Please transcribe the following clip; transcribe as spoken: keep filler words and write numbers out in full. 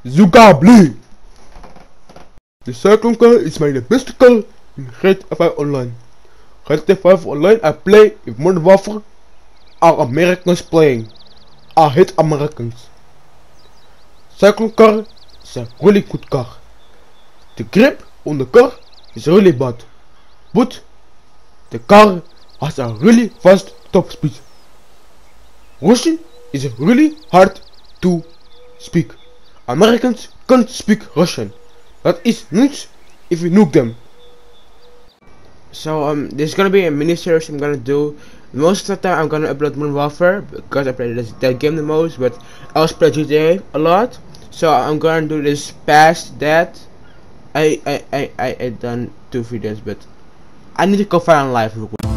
Zugabli! The cyclone car is my best car in G T A five Online. G T A five Online I play with Modern Warfare are Americans playing. I hate Americans. Cyclone car is a really good car. The grip on the car is really bad, but the car has a really fast top speed. Russian is really hard to speak. Americans can't speak Russian. That is nice if you nuke them. So um, there's gonna be a mini series I'm gonna do. Most of the time I'm gonna upload Modern Warfare because I play this, that game the most, but I also play G T A a lot. So I'm gonna do this past that. I I I I, I done two videos, but I need to go find live real quick.